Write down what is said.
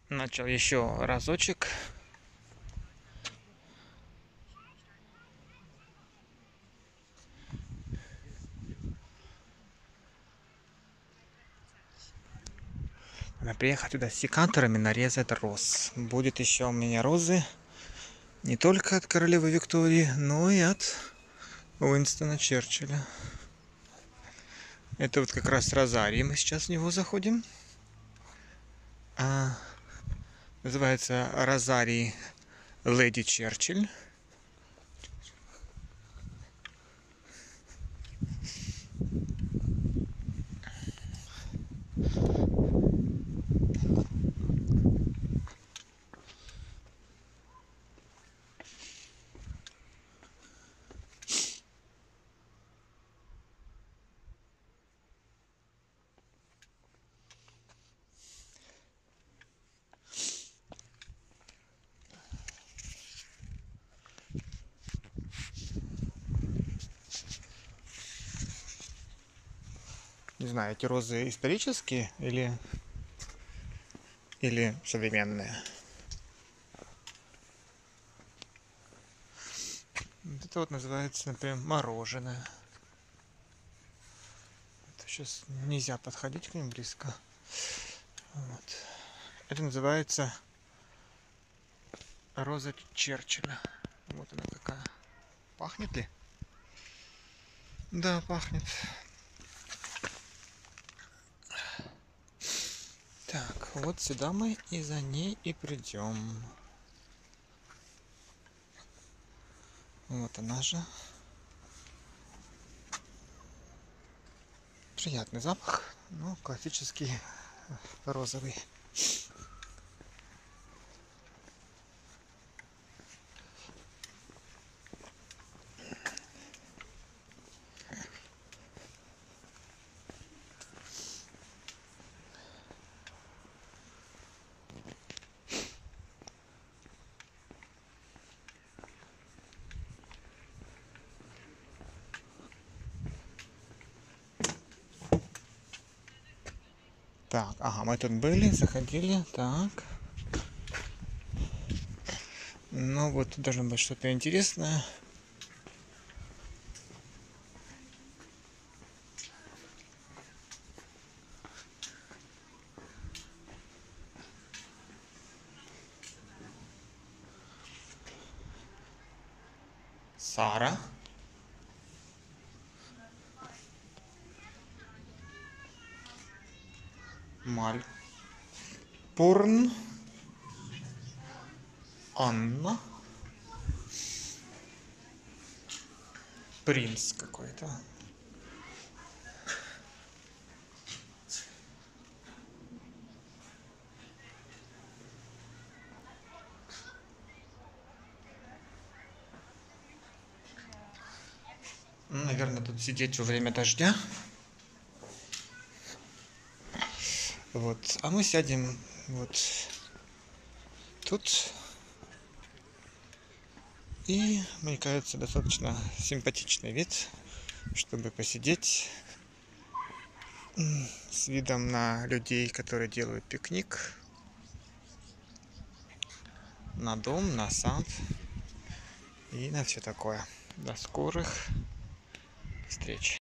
Начал еще разочек. Надо приехать туда с секаторами, нарезать роз. Будет еще у меня розы не только от королевы Виктории, но и от Уинстона Черчилля. Это вот как раз розарий. Мы сейчас в него заходим. Называется розарий Леди Черчилль. Не знаю, эти розы исторические или современные. Вот это вот называется, например, мороженое. Это сейчас нельзя подходить к ним близко. Вот. Это называется роза Черчилля. Вот она какая. Пахнет ли? Да, пахнет. Так, вот сюда мы и за ней и придем. Вот она же. Приятный запах, ну, классический розовый. Так, ага, мы тут были, заходили, так. Ну вот тут должно быть что-то интересное. Сара. Мальпурн. Анна. Принц какой-то. Наверное, тут сидеть во время дождя. Вот. А мы сядем вот тут. И, мне кажется, достаточно симпатичный вид, чтобы посидеть с видом на людей, которые делают пикник, на дом, на сад и на все такое. До скорых встреч!